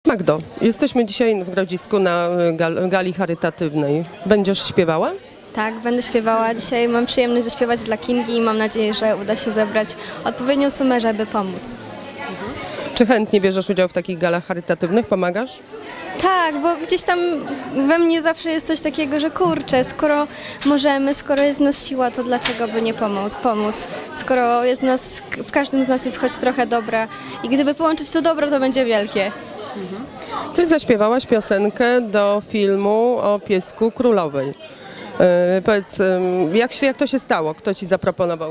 Magdo, jesteśmy dzisiaj w Grodzisku na gali charytatywnej. Będziesz śpiewała? Tak, będę śpiewała. Dzisiaj mam przyjemność zaśpiewać dla Kingi i mam nadzieję, że uda się zebrać odpowiednią sumę, żeby pomóc. Czy chętnie bierzesz udział w takich galach charytatywnych? Pomagasz? Tak, bo gdzieś tam we mnie zawsze jest coś takiego, że kurczę, skoro możemy, skoro jest w nas siła, to dlaczego by nie pomóc? Skoro jest w każdym z nas jest choć trochę dobra i gdyby połączyć to dobro, to będzie wielkie. Ty zaśpiewałaś piosenkę do filmu o piesku królowej. Powiedz, jak to się stało? Kto ci zaproponował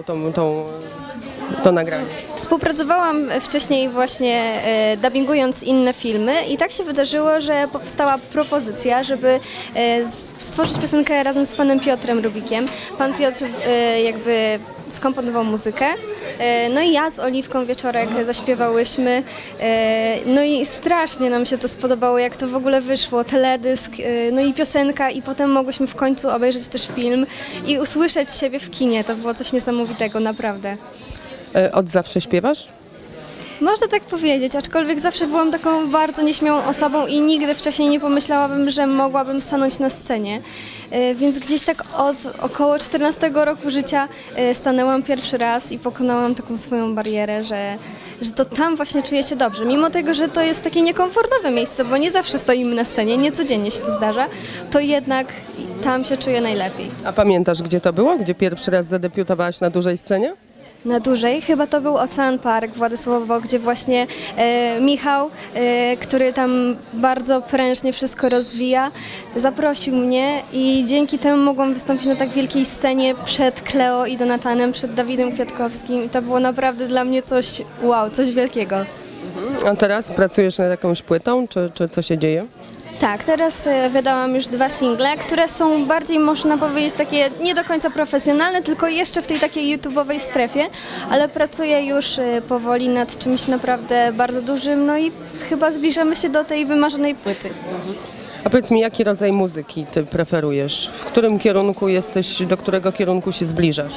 to nagranie? Współpracowałam wcześniej właśnie dubbingując inne filmy i tak się wydarzyło, że powstała propozycja, żeby stworzyć piosenkę razem z panem Piotrem Rubikiem. Pan Piotr jakby skomponował muzykę, no i ja z Oliwką Wieczorek zaśpiewałyśmy, no i strasznie nam się to spodobało, jak to w ogóle wyszło, teledysk, no i piosenka i potem mogłyśmy w końcu obejrzeć też film i usłyszeć siebie w kinie, to było coś niesamowitego, naprawdę. Od zawsze śpiewasz? Można tak powiedzieć, aczkolwiek zawsze byłam taką bardzo nieśmiałą osobą i nigdy wcześniej nie pomyślałabym, że mogłabym stanąć na scenie. Więc gdzieś tak od około 14 roku życia stanęłam pierwszy raz i pokonałam taką swoją barierę, że to tam właśnie czuję się dobrze. Mimo tego, że to jest takie niekomfortowe miejsce, bo nie zawsze stoimy na scenie, nie codziennie się to zdarza, to jednak tam się czuję najlepiej. A pamiętasz, gdzie to było? Gdzie pierwszy raz zadebiutowałaś na dużej scenie? Na dłużej. Chyba to był Ocean Park w Władysławowo, gdzie właśnie Michał, który tam bardzo prężnie wszystko rozwija, zaprosił mnie i dzięki temu mogłam wystąpić na tak wielkiej scenie przed Kleo i Donatanem, przed Dawidem Kwiatkowskim i to było naprawdę dla mnie coś wow, coś wielkiego. A teraz pracujesz nad jakąś płytą, czy co się dzieje? Tak, teraz wydałam już 2 single, które są bardziej, można powiedzieć, takie nie do końca profesjonalne, tylko jeszcze w tej takiej YouTube'owej strefie, ale pracuję już powoli nad czymś naprawdę bardzo dużym, no i chyba zbliżamy się do tej wymarzonej płyty. A powiedz mi, jaki rodzaj muzyki ty preferujesz? W którym kierunku jesteś, do którego kierunku się zbliżasz?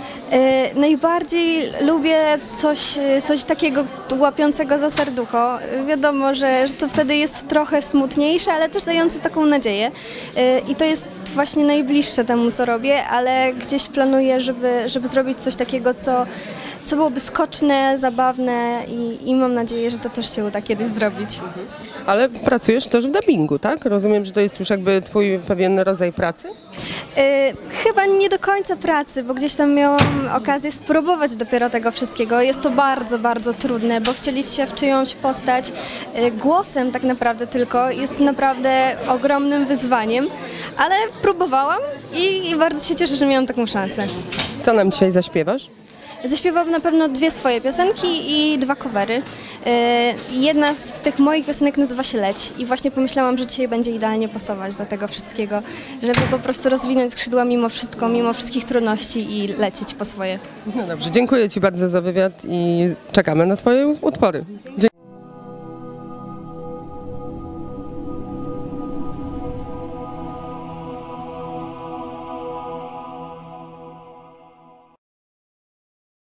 Najbardziej lubię coś takiego łapiącego za serducho. Wiadomo, że to wtedy jest trochę smutniejsze, ale też dające taką nadzieję. I to jest właśnie najbliższe temu, co robię, ale gdzieś planuję, żeby zrobić coś takiego, co byłoby skoczne, zabawne i mam nadzieję, że to też się uda kiedyś zrobić. Ale pracujesz też w dubbingu, tak? Rozumiem, że to jest już jakby twój pewien rodzaj pracy? Chyba nie do końca pracy, bo gdzieś tam miałam okazję spróbować dopiero tego wszystkiego. Jest to bardzo, bardzo trudne, bo wcielić się w czyjąś postać głosem tak naprawdę tylko jest naprawdę ogromnym wyzwaniem, ale próbowałam i bardzo się cieszę, że miałam taką szansę. Co nam dzisiaj zaśpiewasz? Zaśpiewałam na pewno 2 swoje piosenki i 2 covery. Jedna z tych moich piosenek nazywa się Leć i właśnie pomyślałam, że dzisiaj będzie idealnie pasować do tego wszystkiego, żeby po prostu rozwinąć skrzydła mimo wszystko, mimo wszystkich trudności i lecieć po swoje. No dobrze, dziękuję ci bardzo za wywiad i czekamy na twoje utwory.